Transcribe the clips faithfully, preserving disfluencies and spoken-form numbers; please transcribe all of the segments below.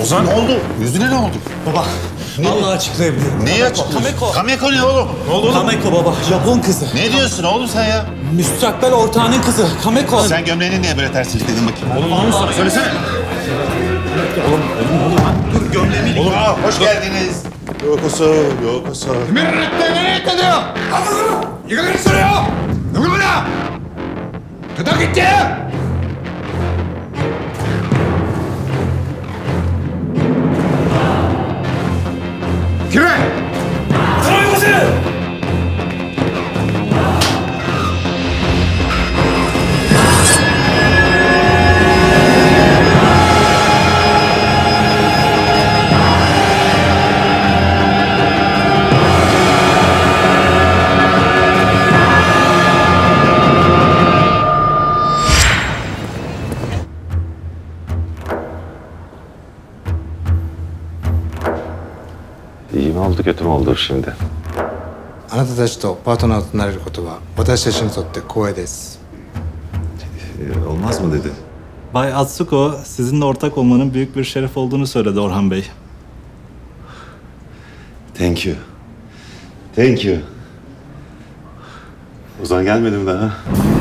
Ozan ne oldu? Yüzüne ne oldu? Baba, ne? Vallahi açıklayabilirim. Neyi açıklıyorsun? Kameko. Kameko ne oğlum? Ne oldu oğlum? Kameko baba, Japon kızı. Ne diyorsun oğlum sen ya? Müstakbel ortağının kızı, Kameko. Sen gömleğini niye böyle ters silkledin bakayım? Oğlum onu sana söylesene. Oğlum, oğlum, oğlum. Dur gömleğimi. Oğlum, aa, hoş geldiniz. Yokoso, yokoso. Mirrette nereye gidiyor? Yıkılır soruyor. Ne bu ne? Kadar gitti. Kime? Saraybaşı! İyi mi oldu, kötü mü oldu şimdi? あなたたちとパートナーとなれることは私たちにとって光栄です。 Olmaz mı dedi? Bay Atsuko, sizinle ortak olmanın büyük bir şeref olduğunu söyledi Orhan Bey. Thank you. Thank you. Ozan gelmedi mi daha?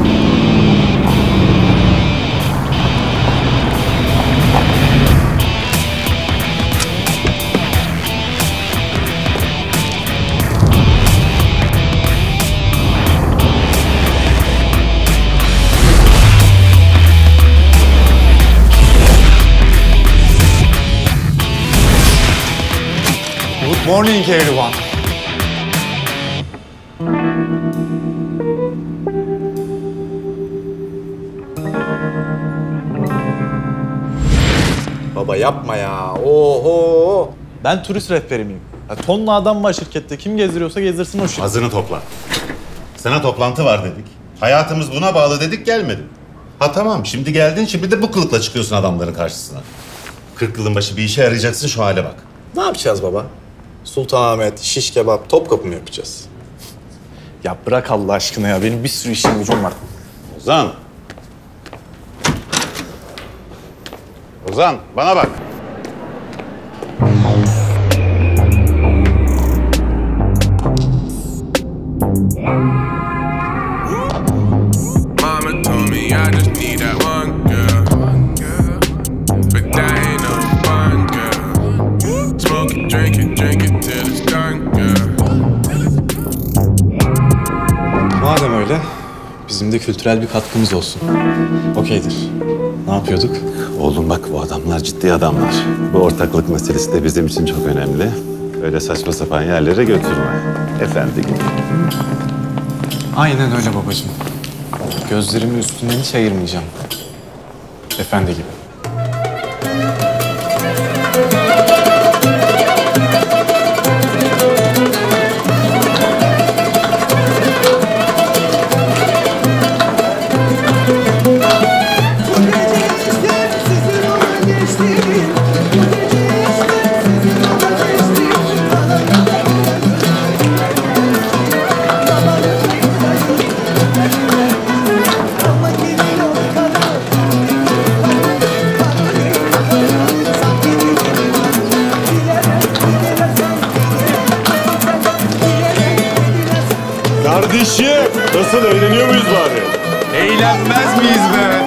Good morning everyone. Baba yapma ya. Oho. Ben turist rehberi miyim? Ya tonla adam var şirkette. Kim gezdiriyorsa gezdirsin o şirket. Hazını topla. Sana toplantı var dedik. Hayatımız buna bağlı dedik, gelmedin. Ha tamam, şimdi geldin, şimdi de bu kılıkla çıkıyorsun adamların karşısına. Kırk yılın başı bir işe yarayacaksın, şu hale bak. Ne yapacağız baba? Sultanahmet, şiş kebap, Topkapı mı yapacağız? Ya bırak Allah aşkına ya. Benim bir sürü işim gücüm var. Ozan. Ozan, bana bak. Mama told me I just need that one girl, but that ain't no fun, girl. Smoke it, drink it, drink it till it's done, girl. Madem öyle, bizim de kültürel bir katkımız olsun. Okeydir. Ne yapıyorduk? Oğlum bak, bu adamlar ciddi adamlar. Bu ortaklık meselesi de bizim için çok önemli. Öyle saçma sapan yerlere götürme. Efendi gibi. Aynen öyle babacığım. Gözlerimi üstünden hiç ayırmayacağım. Efendi gibi. Kardeşim, nasıl, eğleniyor muyuz bari? Eğlenmez miyiz be?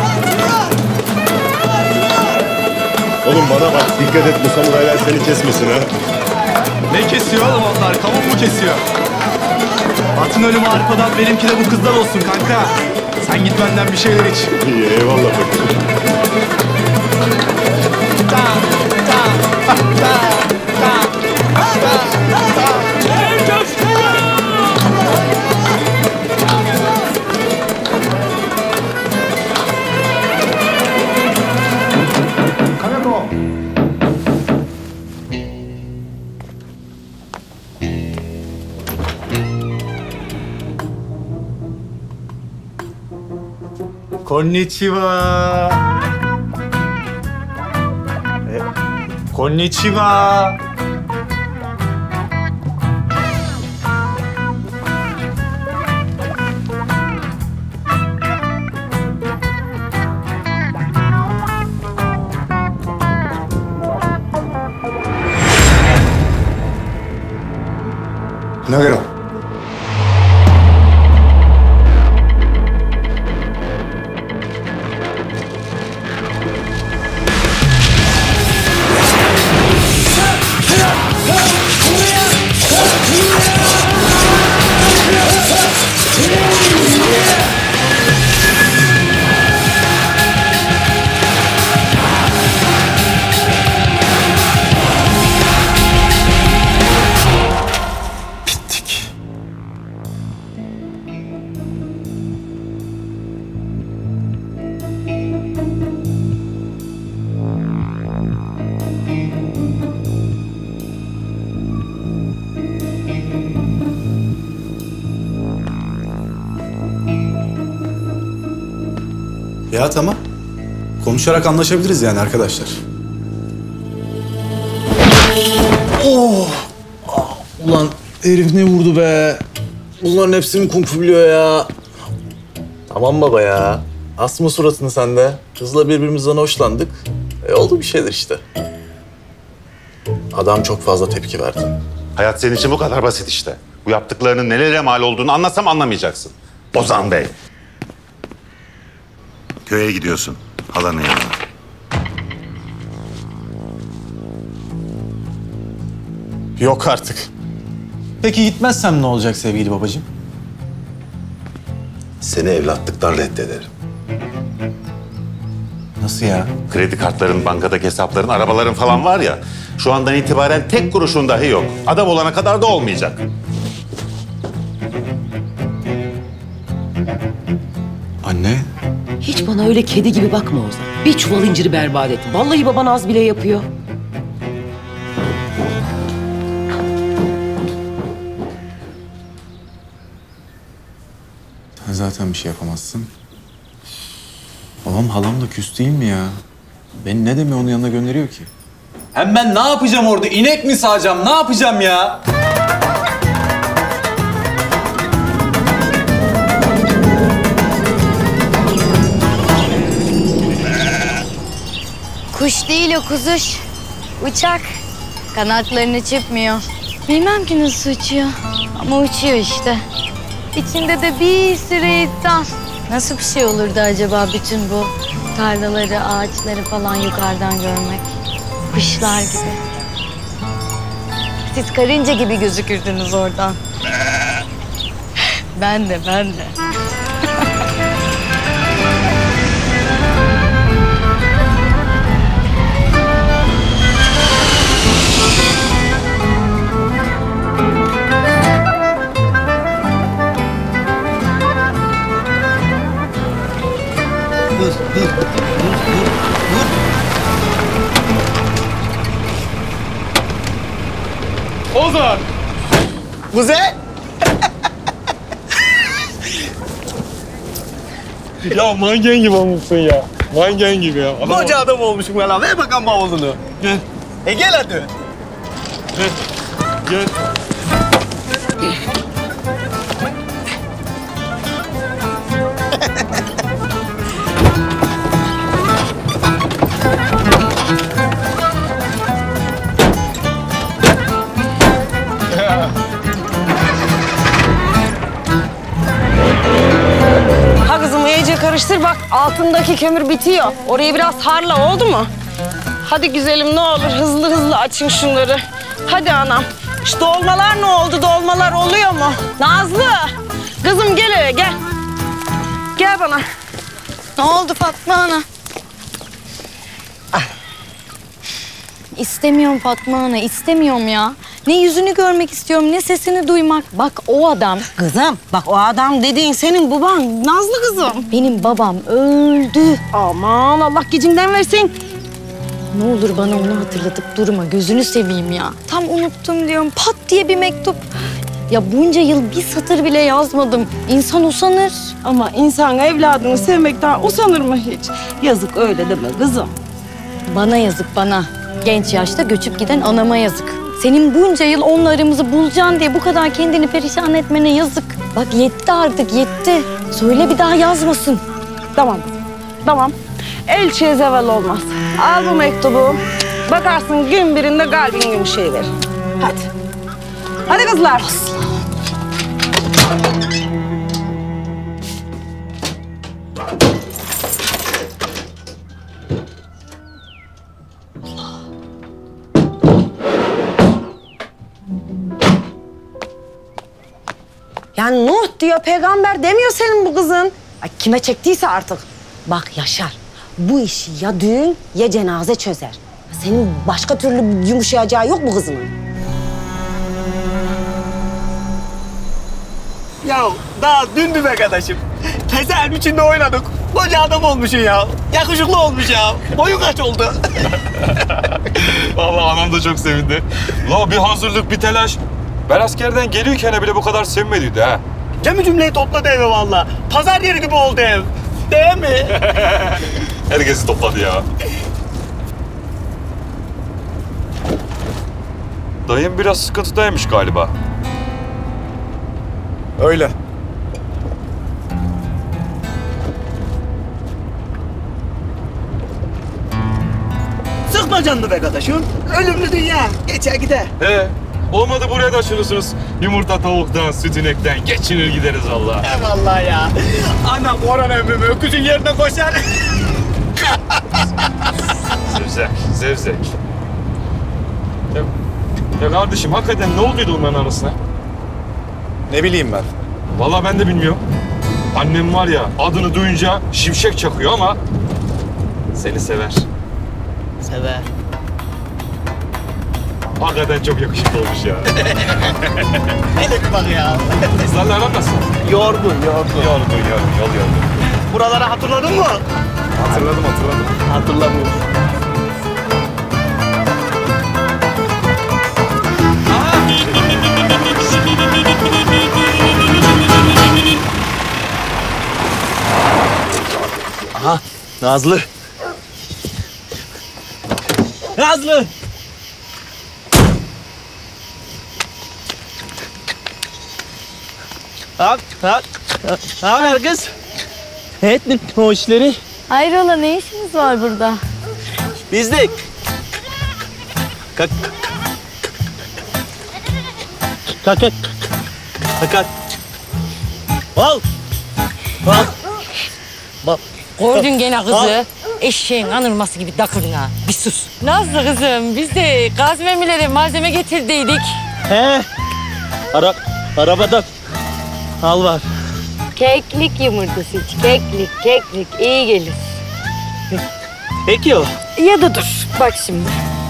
Oğlum bana bak, dikkat et, bu samuraylar seni kesmesin ha. Ne kesiyor oğlum onlar? Kavun mu kesiyor? Atın ölümü arpadan, benimki de bu kızdan olsun kanka. Sen git benden bir şeyler iç. İyi, eyvallah bakayım. Konnichiwa. E, konnichiwa. 投げろ。 Ya tamam. Konuşarak anlaşabiliriz yani arkadaşlar. Oh! Ah, ulan herif ne vurdu be? Bunların hepsini kung fu biliyor ya. Tamam baba ya. Asma suratını sen de. Kızla birbirimizden hoşlandık. E oldu bir şeyler işte. Adam çok fazla tepki verdi. Hayat senin için bu kadar basit işte. Bu yaptıklarının nelere mal olduğunu anlasam anlamayacaksın. Ozan Bey. Köye gidiyorsun. Halanın yanına. Yok artık. Peki gitmezsem ne olacak sevgili babacığım? Seni evlatlıktan reddederim. Nasıl ya? Kredi kartların, bankadaki hesapların, arabaların falan var ya... ...şu andan itibaren tek kuruşun dahi yok. Adam olana kadar da olmayacak. Anne. Hiç bana öyle kedi gibi bakma Ozan. Bir çuval inciri berbat ettin. Vallahi baban az bile yapıyor. Sen zaten bir şey yapamazsın. Babam halam da küs değil mi ya? Beni ne deme onun yanına gönderiyor ki? Hem ben ne yapacağım orada? İnek mi sağacağım? Ne yapacağım ya? Kuş değil o, kuzuş. Uçak. Kanatlarını çırpmıyor. Bilmem ki nasıl uçuyor. Ama uçuyor işte. İçinde de bir sürü insan. Nasıl bir şey olurdu acaba bütün bu tarlaları, ağaçları falan yukarıdan görmek? Kuşlar gibi. Siz karınca gibi gözükürdünüz oradan. Ben de, ben de. Dur, dur, dur, dur, dur. Ozan! Kuzey! Ya manken gibi olmuşsun ya. Manken gibi ya. Adam Koca adam olmuşum ya lan. Ver bakalım bavulunu. Gel. E gel hadi. Gel. Gel. Ha kızım iyice karıştır bak altındaki kömür bitiyor. Orayı biraz harla oldu mu? Hadi güzelim ne olur hızlı hızlı açın şunları. Hadi anam. Şu dolmalar ne oldu? Dolmalar oluyor mu? Nazlı. Kızım gel hele gel. Gel bana. Ne oldu Fatma Ana? İstemiyorum Fatma Ana, istemiyorum ya. Ne yüzünü görmek istiyorum, ne sesini duymak. Bak o adam... Kızım bak o adam dediğin senin baban Nazlı kızım. Benim babam öldü. Aman Allah gecinden versin. Ne olur bana onu hatırlatıp durma, gözünü seveyim ya. Tam unuttum diyorum, pat diye bir mektup. Ya bunca yıl bir satır bile yazmadım. İnsan usanır. Ama insan evladını sevmekten usanır mı hiç? Yazık öyle deme kızım. Bana yazık bana. Genç yaşta göçüp giden anama yazık. Senin bunca yıl onunla aramızı bulacaksın diye bu kadar kendini perişan etmene yazık. Bak yetti artık, yetti. Söyle bir daha yazmasın. Tamam, tamam. Elçiye zeval olmaz. Al bu mektubu. Bakarsın gün birinde kalbin yumuşayıverir. Hadi. Hadi kızlar. Aslan. Yani Nuh diyor, peygamber demiyor senin bu kızın. Ay, kime çektiyse artık. Bak Yaşar, bu işi ya düğün ya cenaze çözer. Senin başka türlü yumuşayacağı yok mu kızının? Ya daha dündü be kardeşim. Teselm içinde oynadık. Koca adam olmuşsun ya. Yakışıklı olmuş ya. Boyu kaç oldu? Vallahi anam da çok sevindi. La bir hazırlık, bir telaş. Ben askerden gelirken bile bu kadar sevinmediydi ha. Cem'i cümleyi topladı eve valla. Pazar yeri gibi oldu ev. Değil mi? Herkesi topladı ya. Dayım biraz sıkıntıdaymış galiba. Öyle. Sıkma canını be kardeşim. Ölümlü dünya. Geçer gider. He. Olmadı buraya da açılırsınız. Yumurta tavuktan, süt inekten geçinir gideriz Allah. Eyvallah ya. Anam oran ömrümü öküzün yerine koşar. Zevzek, zevzek. Ya, ya kardeşim hakikaten ne olduydu onların arasına? Ne bileyim ben. Vallahi ben de bilmiyorum. Annem var ya adını duyunca şimşek çakıyor ama seni sever. Sever. Hakikaten çok yakışıklı olmuş ya. Hele bak ya. Kızlarla aran nasıl? Yorgun, yorgun. Yorgun, yorgun, yol yorgun. Buraları hatırladın mı? Hatırladım, hatırladım. Hatırlamıyorum. Aha, Nazlı. Nazlı! Ha, ha, ne haber kız? Ne ettin o işleri? Hayrola, ne işiniz var burada? Biz de... Kalk... Kalk, kalk. Kalk, kalk. Al! Al! Bak. Gördün gene kızı. Eşeğin anırması gibi dakırdın ha. Bir sus. Nazlı kızım, biz de gaz mermileri malzeme getirdiydik. He. Ara, arabada al var. Keklik yumurtası iç. Keklik, keklik. iyi gelir. Peki o. Ya da dur. Bak şimdi.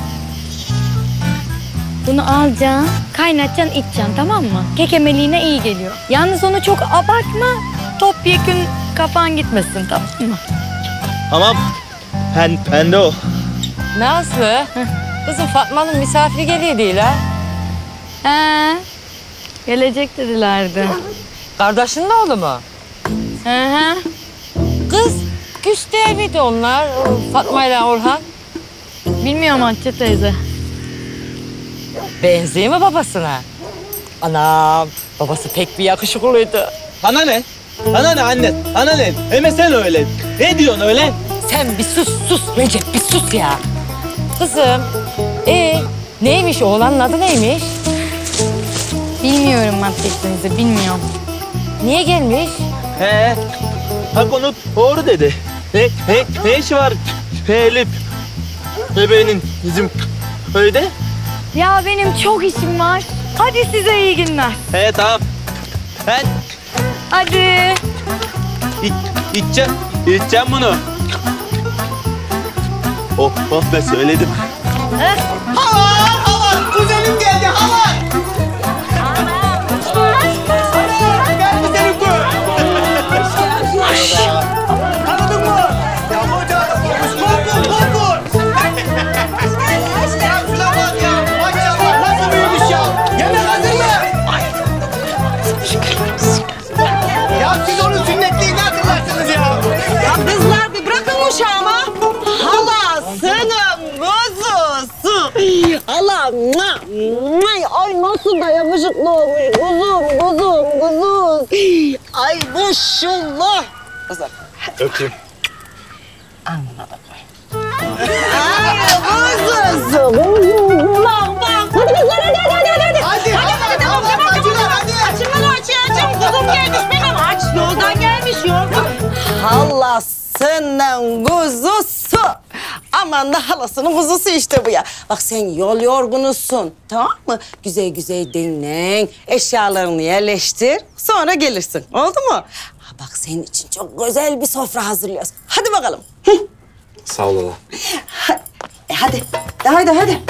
Bunu alacaksın, kaynatacaksın, içeceksin, tamam mı? Kekemeliğine iyi geliyor. Yalnız onu çok abartma. Topyekün kafan gitmesin, tamam mı? Tamam. Ben, ben de o. Nazlı, kızım Fatma'nın misafiri geliyor değil ha? He. Gelecek dedilerdi. Kardeşinin oğlu mu? Hı hı. Kız, küs değil miydi onlar? Fatma ile Orhan. Bilmiyorum Hatice teyze. Benziyor mu babasına? Anam, babası pek bir yakışıklıydı. Ana ne? Ana ne anne? Ana ne? Hem sen öyle. Ne diyorsun öyle? Sen bir sus, sus Recep, bir sus ya. Kızım, ee, neymiş oğlanın adı neymiş? Bilmiyorum Hatice teyze, bilmiyorum. Niye gelmiş? He. Bak onu doğru dedi. Ne, ne, ne işi var? Elif. Bebeğinin bizim köyde. Ya benim çok işim var. Hadi size iyi günler. He tamam. Ben Hadi. iç, içeceğim, içeceğim bunu. Oh, oh ben söyledim. Hava, hava, kuzenim geldi, hava. Geldi senin bu. Tanıdın mı? Ya hoca, korkun, korkun. Ya şuna bak ya, maşallah nasıl büyümüş ya. Yemek hazır mı? Ya siz onun sünnetliğini hatırlarsınız ya. Ya kızlar bir bırakın uşağıma. Halasının kuzusu. Hala, ay nasıl da yakışıklı olmuş. Kuzum, kuzum, kuzum. Ay maşallah. Kızlar. Öpeyim. Anladım. Ay kuzusu, kuzum. Bak bak. Hadi kızlar hadi hadi hadi. Hadi hadi hadi tamam tamam. Açın hadi. Açın hadi açın açın kuzum. halasının kuzusu. Aman da halasının kuzusu işte bu ya. Bak sen yol yorgunusun, tamam mı? Güzel güzel dinlen, eşyalarını yerleştir. Sonra gelirsin, oldu mu? Ha, bak senin için çok güzel bir sofra hazırlıyoruz. Hadi bakalım. Sağ ol hala. Ha, e hadi, hadi, hadi.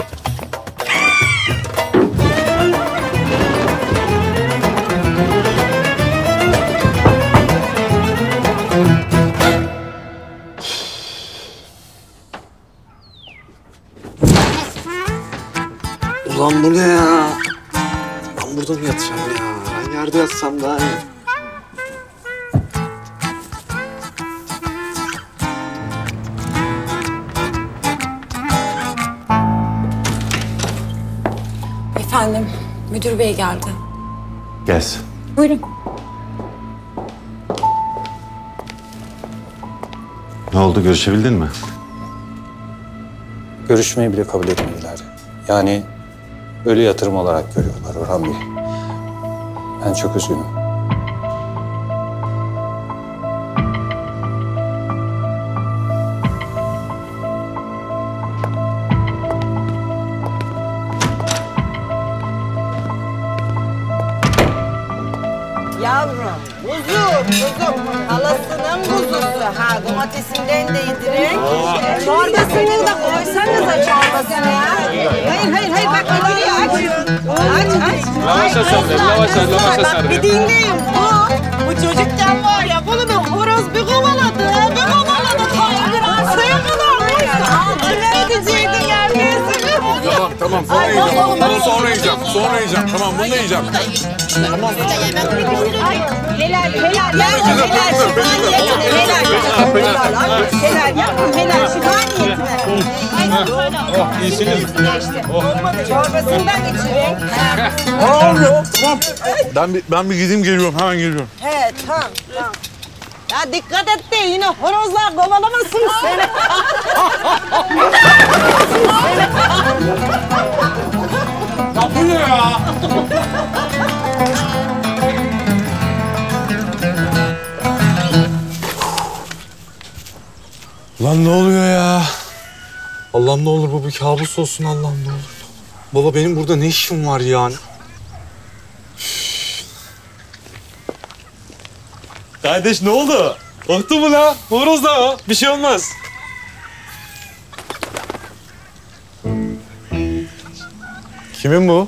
Ulan bu ne ya? Ben burada mı yatacağım ya? Ben yerde yatsam daha iyi. Efendim, müdür bey geldi. Gelsin. Buyurun. Ne oldu, görüşebildin mi? Görüşmeyi bile kabul etmediler. Yani ölü yatırım olarak görüyorlar Orhan Bey. Ben çok üzgünüm. Yavrum, kuzum, kuzum. Halasının kuzusu. Ha, domatesinden de yedirin. Çorbasını da koysanıza çorbasını ya. Hayır, hayır, hayır. Bak gidiyor, aç. Aç, aç. Lavaşa sardı, lavaşa, lavaşa sardı. Bak bir dinleyin. Bu, bu çocukken var ya, bunu bir horoz bir kovaladı. Bir kovaladı. Kaygırasıya kadar koydu. Altına edeceydin yerbiyesini. Tamam, tamam. Sonra yiyeceğim. Bunu sonra yiyeceğim. Sonra yiyeceğim. Tamam, bunu da yiyeceğim. Tamam. Helal, helal, helal, helal, helal, helal, yapma, helal, şifa niyetine. Oh, iyisiniz. Olmadı, çorbasından içirin. Olmuyor, tamam. Ben bir, ben bir gideyim geliyorum, hemen geliyorum. He, tamam, tamam. Ya dikkat et de yine horozlar kovalamasın seni. Ya bu ne ya? Lan ne oluyor ya? Allah'ım ne olur bu bir kabus olsun, Allah'ım ne olur. Baba benim burada ne işim var yani? Kardeş ne oldu? Korktun mu la? Horoz da o. Bir şey olmaz. Kimin bu?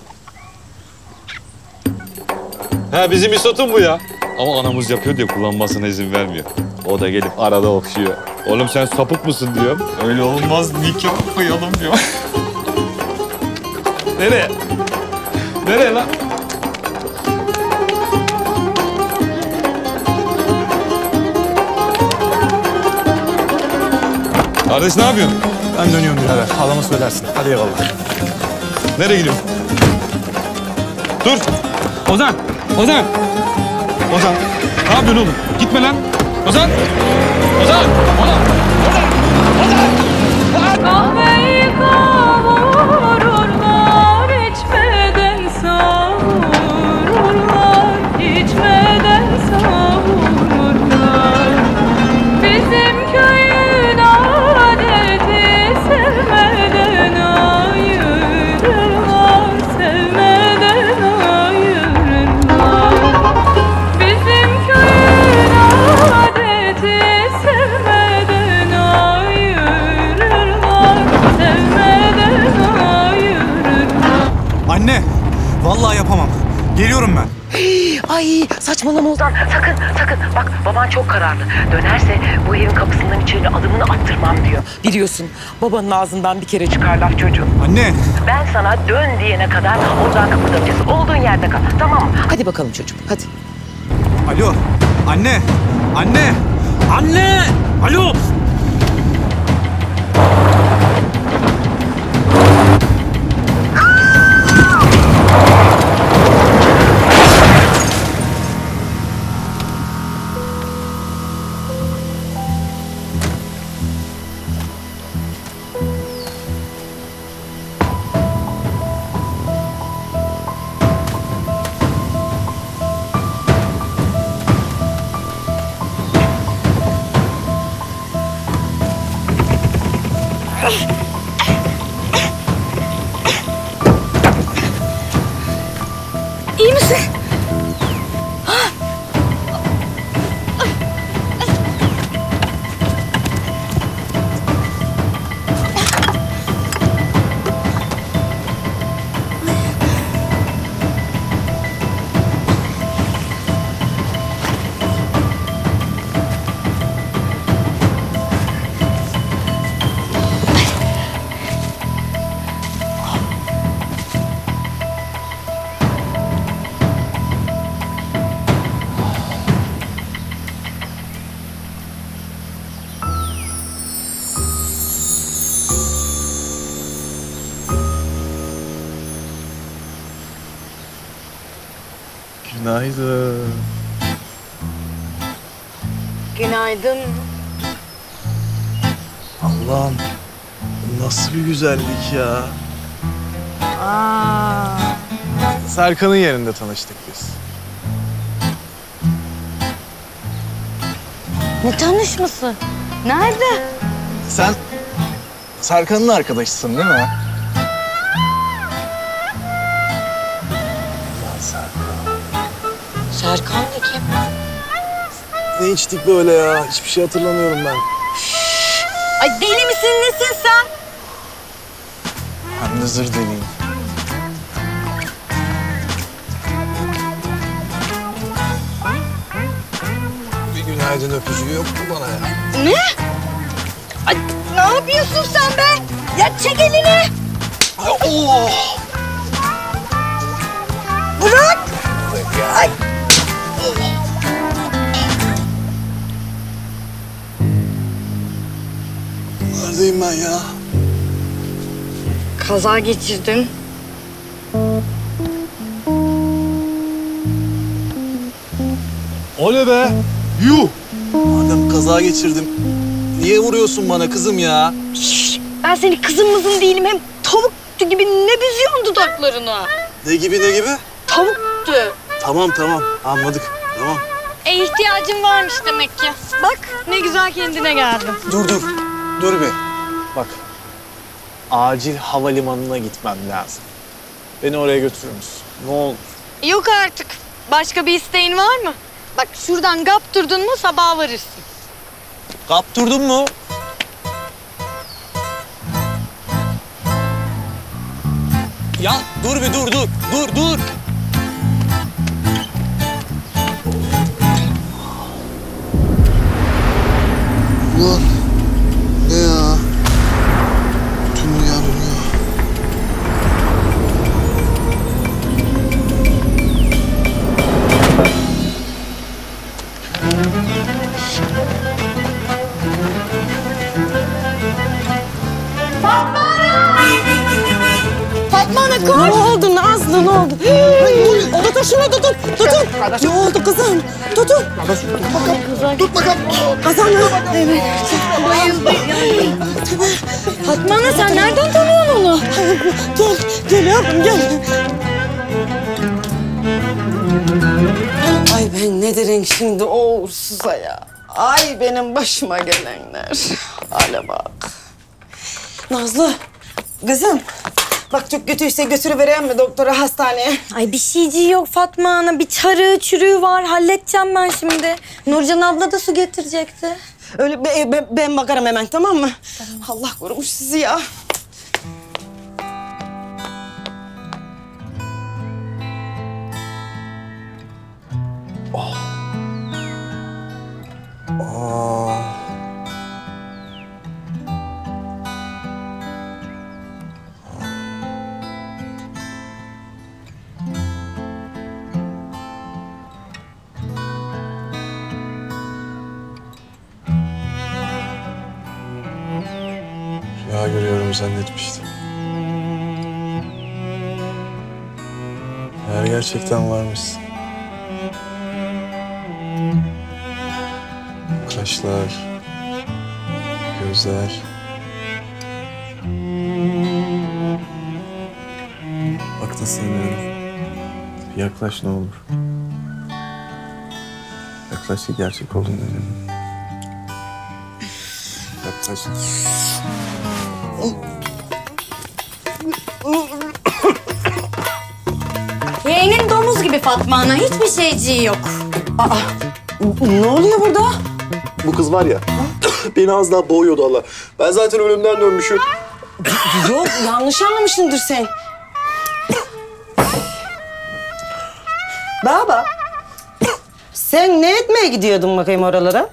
Ha bizim İsot'un bu ya. Ama anamız yapıyor diye kullanmasına izin vermiyor. O da gelip arada okşuyor. Oğlum sen sapık mısın diyor. Öyle olmaz, nikah koyalım diyor. Nereye? Nereye lan? Kardeş ne yapıyorsun? Ben dönüyorum birader. Halama söylersin. Hadi eyvallah. Nereye gidiyorsun? Dur! Ozan! Ozan! Ozan! Ne yapıyorsun oğlum? Gitme lan! Ozan! Ozan! Ozan! Kahveyi kavururlar, içmeden savururlar, içmeden savururlar. Bizim köyün adeti sevmeden ayırırlar, sevmeden ayırırlar. Bizim köyün adeti sevmeden ayırırlar, sevmeden ayırırlar. Anne, vallahi yapamam. Geliyorum ben. Ay saçmalama Ozan. Sakın sakın. Bak baban çok kararlı. Dönerse bu evin kapısından içeri adımını attırmam diyor. Biliyorsun babanın ağzından bir kere çıkar laf çocuğum. Anne. Ben sana dön diyene kadar oradan kıpırdatacağız. Olduğun yerde kal. Tamam mı? Hadi bakalım çocuğum. Hadi. Alo. Anne. Anne. Anne. Alo. İyi misin? Günaydın. Günaydın. Allah'ım nasıl bir güzellik ya. Aa. Serkan'ın yerinde tanıştık biz. Ne tanışması? Nerede? Sen Serkan'ın arkadaşısın değil mi? Serkan da kim? Ne içtik böyle ya? Hiçbir şey hatırlamıyorum ben. Ay deli misin nesin sen? Ben de zır deliyim. Bir günaydın öpücüğü yok mu bana ya? Ne? Ay ne yapıyorsun sen be? Ya çek elini. Ay, oh! Bırak. Ay. Neredeyim ben ya? Kaza geçirdin. O ne be? Yuh! Madem kaza geçirdim, niye vuruyorsun bana kızım ya? Şşş, ben senin kızın mızın değilim. Hem tavuktu gibi ne büzüyorsun dudaklarına? Ne gibi ne gibi? Tavuktu. Tamam tamam anladık. Tamam. E ihtiyacın varmış demek ki. Bak ne güzel kendine geldin. Dur dur. Dur bir. Bak. Acil havalimanına gitmem lazım. Beni oraya götürür müsün? Ne olur. Yok artık. Başka bir isteğin var mı? Bak şuradan kaptırdın mı sabaha varırsın. Kaptırdın mı? Ya dur bir dur dur. Dur dur. Ulan ne ya? Tüm dünya dönüyor. Fatma Ana koş. Ne oldu Nazlı ne oldu? Oda taşına tutun tutun. Ne oldu kızım? Tutun. Tut bakalım. Kazanı. Evet. Bayıldı. Fatma Ana sen nereden tanıyorsun onu? Gel gel yavrum gel. Ay ben ne derim şimdi o uğursuza ya. Ay benim başıma gelenler. Hale bak. Nazlı, kızım. Bak çok kötüyse götürüvereyim mi doktora hastaneye? Ay bir şeyci yok Fatma Ana. Bir çarığı çürüğü var. Halledeceğim ben şimdi. Nurcan abla da su getirecekti. Öyle be, be, ben bakarım hemen tamam mı? Tamam. Allah korumuş sizi ya. Oh. Oh. Rüya görüyorum zannetmiştim. Eğer gerçekten varmışsın. Kaşlar, gözler. Bak da sevmiyorum. Yaklaş ne olur. Yaklaş ki gerçek olun dedim. Yaklaş. Yeğenin domuz gibi Fatma Ana. Hiçbir şeyciği yok. Aa, ne oluyor burada? Bu kız var ya, beni az daha boğuyordu Allah. Ben zaten ölümden dönmüşüm. Yok, yanlış anlamışsındır sen. Baba, sen ne etmeye gidiyordun bakayım oralara?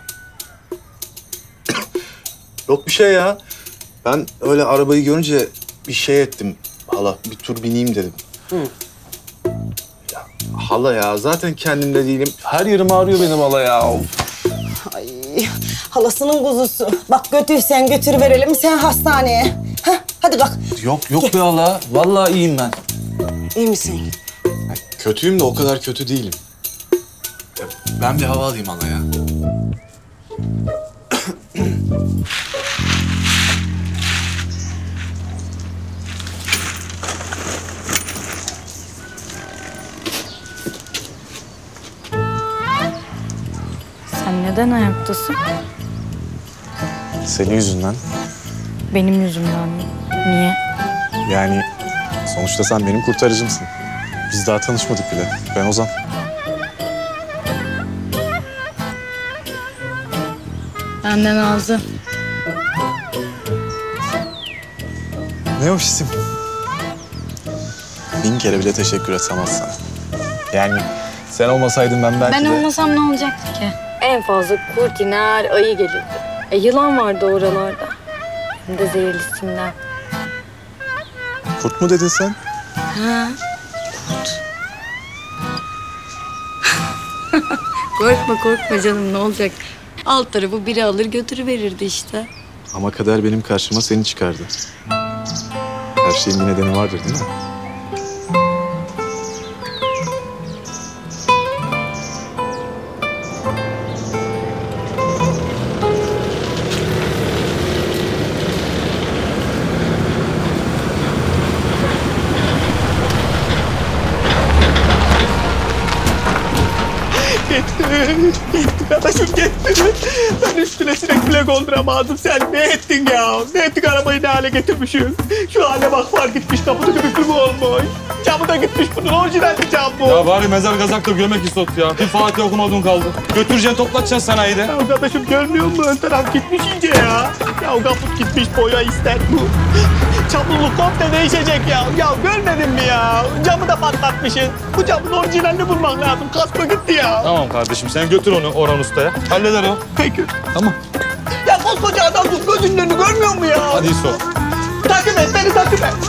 Yok bir şey ya. Ben öyle arabayı görünce bir şey ettim. Hala bir tur bineyim dedim. Hı. Ya, hala ya zaten kendimde değilim. Her yerim ağrıyor benim hala ya. Ay, halasının kuzusu. Bak götür sen götür verelim sen hastaneye. Heh, hadi kalk. Yok yok be hala. Vallahi iyiyim ben. İyi misin? Kötüyüm de o kadar kötü değilim. Ya, ben bir hava alayım hala ya. Sen neden ayaktasın? Senin yüzünden. Benim yüzümden mi? Niye? Yani sonuçta sen benim kurtarıcımsın. Biz daha tanışmadık bile. Ben Ozan. Ben de Nazlı. Ne hoş isim. Bin kere bile teşekkür etsem az sana. Yani sen olmasaydın ben belki Ben de... olmasam ne olacaktı ki? En fazla kurt iner, ayı gelirdi. E, yılan vardı oralarda. Hem de zehirlisinden. Kurt mu dedin sen? Ha, kurt. Korkma korkma canım, ne olacak? Alt tarafı biri alır götürüverirdi işte. Ama kader benim karşıma seni çıkardı. Her şeyin bir nedeni vardır değil mi? Kardeşim gitti. Ben üstüne sinek bile konduramadım. Sen ne ettin ya? Ne ettik, arabayı ne hale getirmişsin? Şu hale bak, var gitmiş, kapıda köpüklü mü olmuş? Camı da gitmiş, bunun orijinal bir cam bu. Ya bari mezar gazaktır gömek istot ya. Bir Fatih okumadığın kaldı. Götüreceksin, toplatacaksın sanayide. Ya kardeşim görmüyor musun? Ön taraf gitmiş iyice ya. Ya kaput gitmiş, boya ister bu. Çamurluk komple değişecek ya. Ya görmedin mi ya? Camı da patlatmışsın. Bu camın orijinalini bulmak lazım. Kasko gitti ya. Tamam kardeşim, sen götür onu Orhan Usta'ya. Halleder o. Peki. Tamam. Ya koskoca adam tut, gözünün önünü görmüyor mu ya? Hadi İso. Takip et, beni takip et.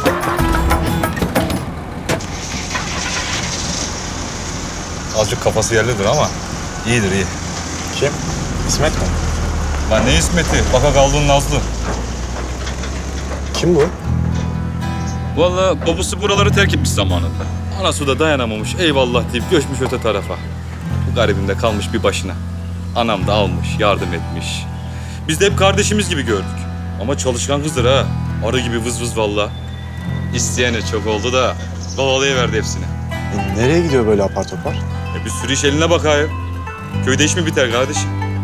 Azıcık kafası yerlidir ama iyidir iyi. Kim? İsmet mi? Lan ne İsmet'i? Baka kaldığın Nazlı. Kim bu? Vallahi babası buraları terk etmiş zamanında. Anası da dayanamamış, eyvallah deyip göçmüş öte tarafa. Bu garibim de kalmış bir başına. Anam da almış, yardım etmiş. Biz de hep kardeşimiz gibi gördük. Ama çalışkan kızdır ha. Arı gibi vız vız vallahi. İsteyeni çok oldu da kovalayıverdi hepsini. E, nereye gidiyor böyle apar topar? E bir sürü iş eline bakayım. Köyde iş mi biter kardeşim?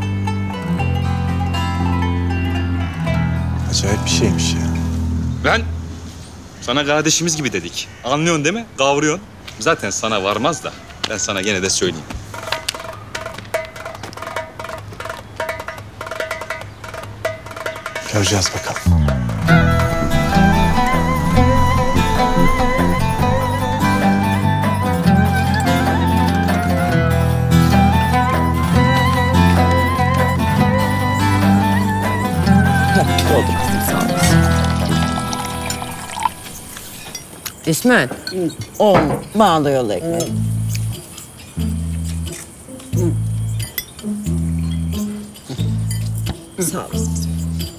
Acayip bir şeymiş ya. Ben sana kardeşimiz gibi dedik. Anlıyorsun değil mi? Kavruyorsun. Zaten sana varmaz da ben sana gene de söyleyeyim. Göreceğiz bakalım. İsmet, oğlum bağlıyor ekmeği. Sağ olasın.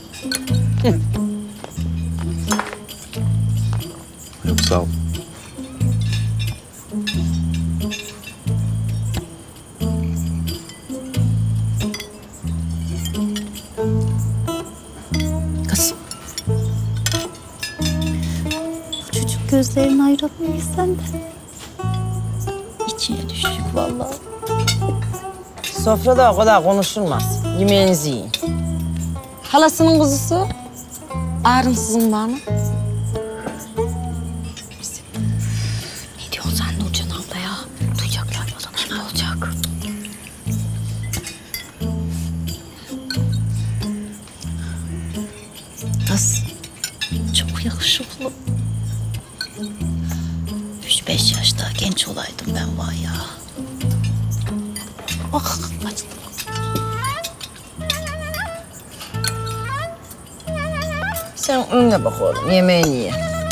Yok sağ ol. Kızım. Bu çocuk gözlerini ayıramıyor senden. İçine düştük vallahi. Sofrada o kadar konuşulmaz. Yemeğinizi yiyin. Halasının kuzusu. Ağrımsızın var mı? Ne diyorsun sen Nurcan abla ya? Duyacaklar o zaman ne olacak? Nasıl? Çok yakışıklı. Üç beş yaş daha genç olaydım ben var ya. Ah, acıdı. Sen önüne bak oğlum, yemeğini ye.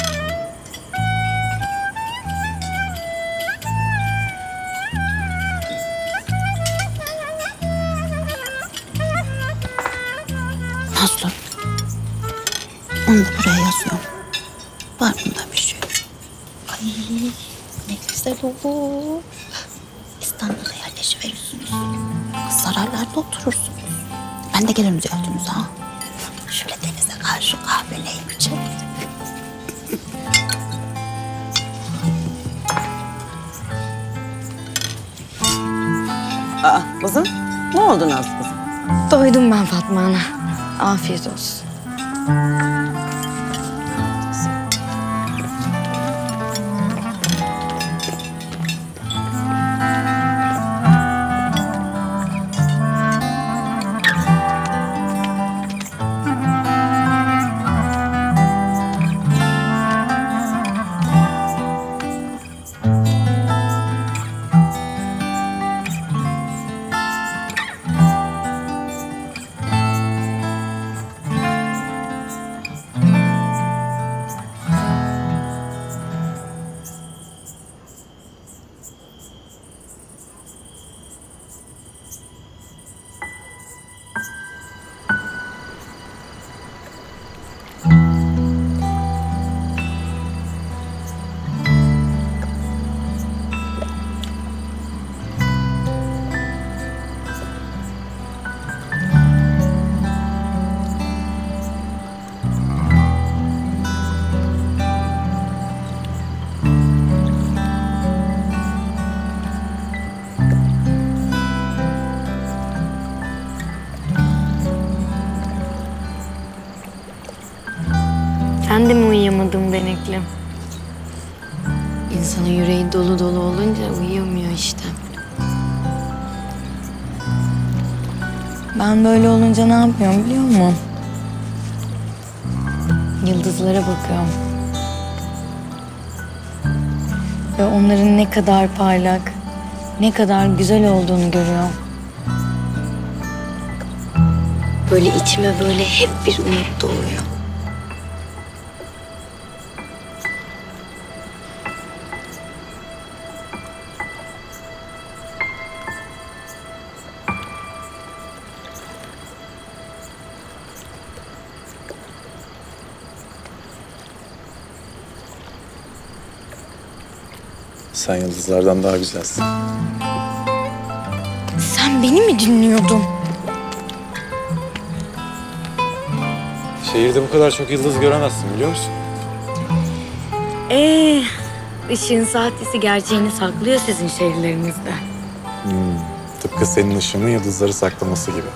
Nazlı. Onu da buraya yazıyorum. Var bunda bir şey. Ay ne güzel olur. İstanbul'a yerleşiverirsiniz. Saraylarda oturursunuz. Ben de gelirim ziyaretinize ha. Şöyle denize karşı kahveleyi içelim. Aa kızım, ne oldu Nazlı kızım? Doydum ben Fatma Ana. Afiyet olsun. Sen de mi uyuyamadın Benekli? İnsanın yüreği dolu dolu olunca uyuyamıyor işte. Ben böyle olunca ne yapıyorum biliyor musun? Yıldızlara bakıyorum. Ve onların ne kadar parlak, ne kadar güzel olduğunu görüyorum. Böyle içime böyle hep bir umut doğuyor. Sen yıldızlardan daha güzelsin. Sen beni mi dinliyordun? Şehirde bu kadar çok yıldız göremezsin biliyor musun? Ee, ışığın sahtesi gerçeğini saklıyor sizin şehirlerinizde. Hmm, tıpkı senin ışığının yıldızları saklaması gibi.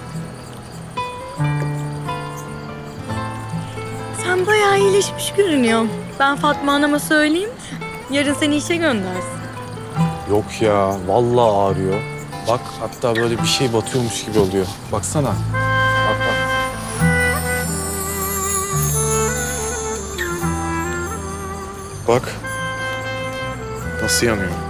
Sen bayağı iyileşmiş görünüyorsun. Ben Fatma Hanım'a söyleyeyim, yarın seni işe göndersin. Yok ya, vallahi ağrıyor. Bak hatta böyle bir şey batıyormuş gibi oluyor. Baksana. Bak bak. Bak. Nasıl yanıyor?